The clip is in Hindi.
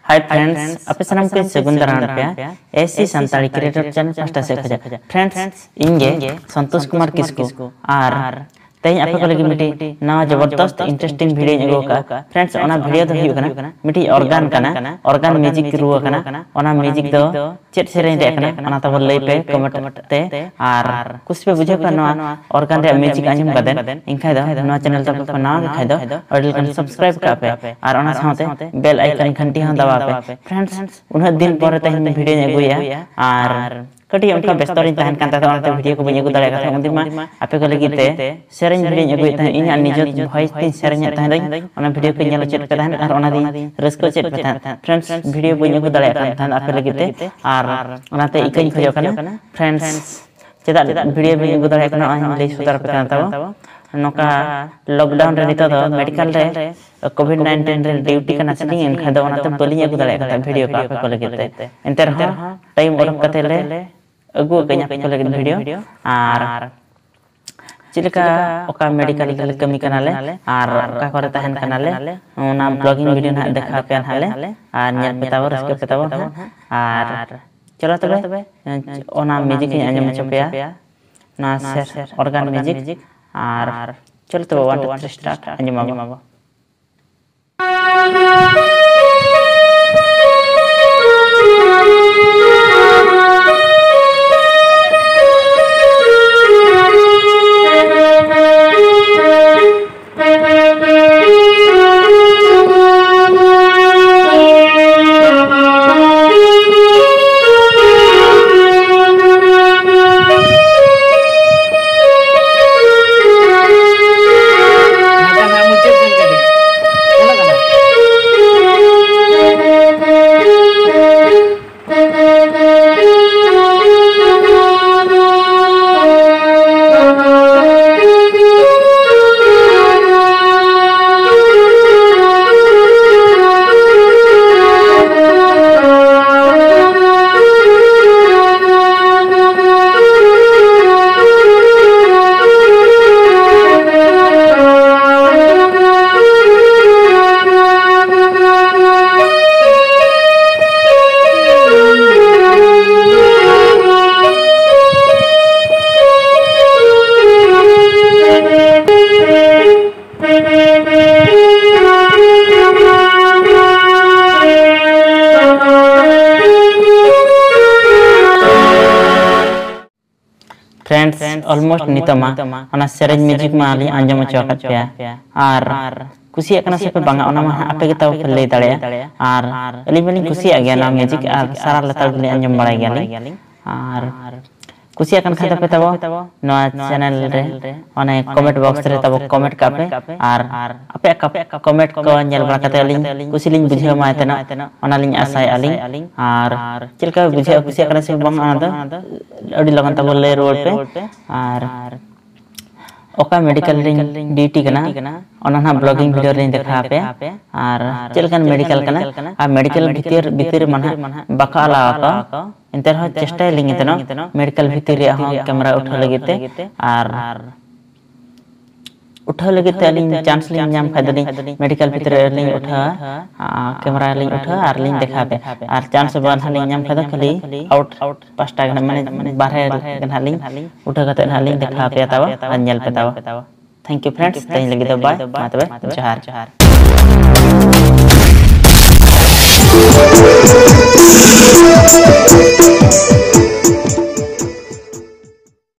हाय फ्रेंड्स अपे सनम के सगुंदरान पे एसी संताली क्रिएटर चैनल पास्टा से खजा फ्रेंड्स इंगे संतोष कुमार किसको आर तेज आपे को लगी मिटी नवा जबरदस्त इंटरेस्टिंग वीडियो एगो का फ्रेंड्स ओना वीडियो दो हुयु कना मिटी ऑर्गन कना ऑर्गन म्यूजिक रुआ कना ओना म्यूजिक दो चेट सेरेन रे कना ओना तब लई पे कमेंट ते आर कुछ पे बुझे कना ऑर्गन रे म्यूजिक आंजम गदन इनखा दो नवा चैनल तक पे नवा खाय दो और कन सब्सक्राइब का पे आर ओना साथे बेल आइकन घंटी हन दबा पे फ्रेंड्स उन दिन पर तहिन वीडियो एगुया आर कटी उनका बेस्तरिन तहन कांता तो वीडियो को बने अगु दाड़ा का उन दिन मा आपे को लगी ते सेरेन वीडियो अगु तहन इन निज वॉइस तीन सेरेन तहन ओना वीडियो को नेल चेक तहन आर ओना दिन रस्को चेक तहन फ्रेंड्स वीडियो बने अगु दाड़ा का तहन आपे लगी ते आर ओनाते इकन खजो कना फ्रेंड्स चेदा वीडियो बने अगु दाड़ा का ले सुतार पे तहन नोका लॉकडाउन रे नितो मेडिकल रे कोविड-19 रे ड्यूटी कना सेटिंग इन खदो ओनाते बलिया अगु दाड़ा का वीडियो का आपे को लगी ते एंतर टाइम ओरम कते ले अगु कन्या पे लगे वीडियो आर चिलका ओका मेडिकल ले कमी कनाले आर ओका करे तहन कनाले ओना ब्लॉगिंग वीडियो ना देखा पे हाले आर नेल पेताव रस्के पेताव आर चलो तबे ओना म्यूजिक आंजम चपेया ना शेयर ऑर्गन म्यूजिक आर चलो तबे 1 2 3 स्टार्ट आंजम फ्रेंड्स ऑलमोस्ट नितमा ओना सेरेज म्यूजिक मा आली आंजम चौकत पे आर कुसिया कना से पे बांगा ओना मा आपे के ताव ले दाड़े आर अली बली कुसिया गया ना म्यूजिक आर सारा लतार ले आंजम बड़ाई गया आर कुसिया कन खाता पे तब नवा चैनल रे ओने कमेंट बॉक्स रे तब कमेंट का पे आर आपे कमेंट को नेल बड़ा कते अलिन कुसी लिन बुझे मा तना ओना लिन आसाय अलिन आर चिलका बुझे कुसिया कन से बम आदा अडी लगन तब ले रोड पे आर ओका मेडिकल रिंग ड्यूटी कना ओना ना ब्लॉगिंग वीडियो रे देखा पे आर चिलकन मेडिकल कना आ मेडिकल भीतर मन बकाला का इंतर हो चेष्टा लिंग तनो मेडिकल भीतर हो कैमरा उठा लगते आर उठा लगते अलिन चांस लिंग नाम खादली मेडिकल भीतर लिंग उठा कैमरा लिंग उठा आर लिंग देखा पे आर चांस बान लिंग नाम खादा खाली आउट पास्टा गना माने बाहर गना लिंग उठा कते ना लिंग देखा पे तावा नेल पे तावा थैंक यू फ्रेंड्स तई लगी तो बाय मातबे जोहार